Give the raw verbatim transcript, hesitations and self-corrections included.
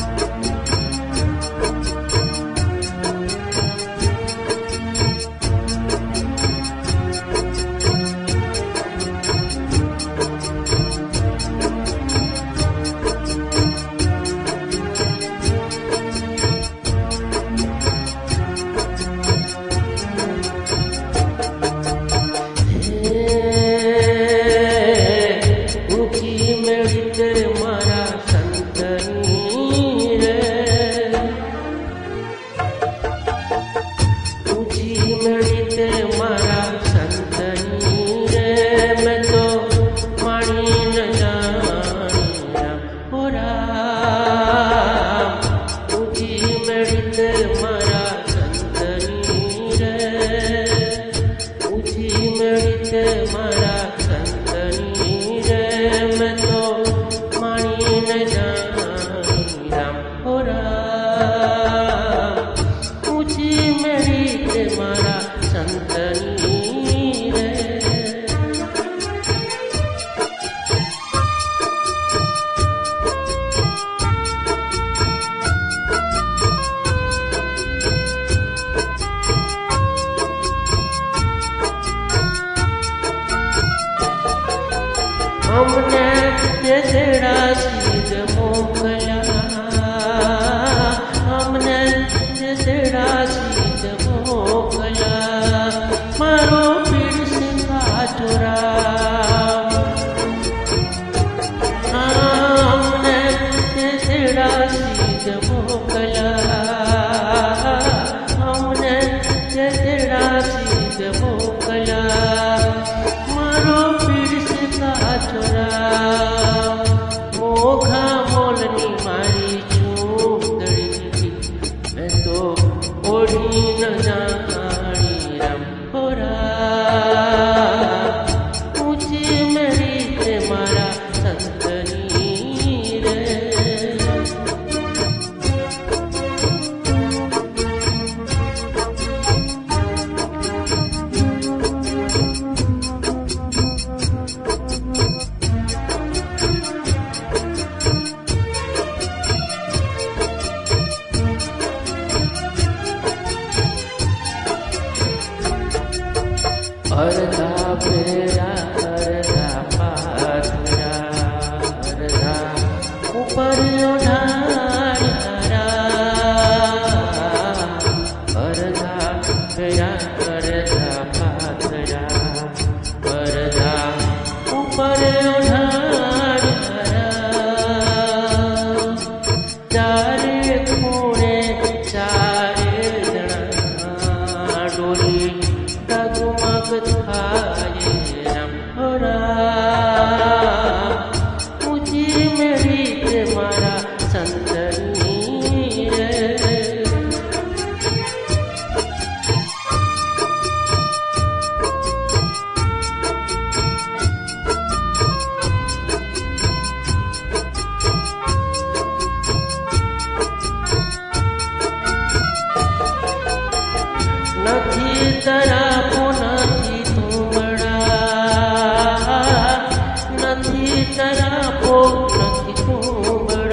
हमने तेरा सीध मोकला, हमने तेरा सीध मोकला, मारो पीर से काचुरा। हमने तेरा सीध मोकला, हमने तेरा सीध मोकला, मारो पीर से काचुरा। मोघा मोलनी मारी चूंदड़ी, मैं तो ओढ़ी न जानी राम हो राम। ऊंची मेरी ते मारा संतनी रे। अर्धा पेरा अर्धा पाथरा, अर्धा ऊपर उठारा। अर्धा पेरा अर्धा पाथरा, अर्धा ऊपर उठारा। चारे खूणे चारे जना, डोली डगमग थाये राम हो राम। ऊंची मेरी ते मारा संतनी रे। નથી તરાપો નથી તુમડા, નથી તરાપો નથી તુમડા।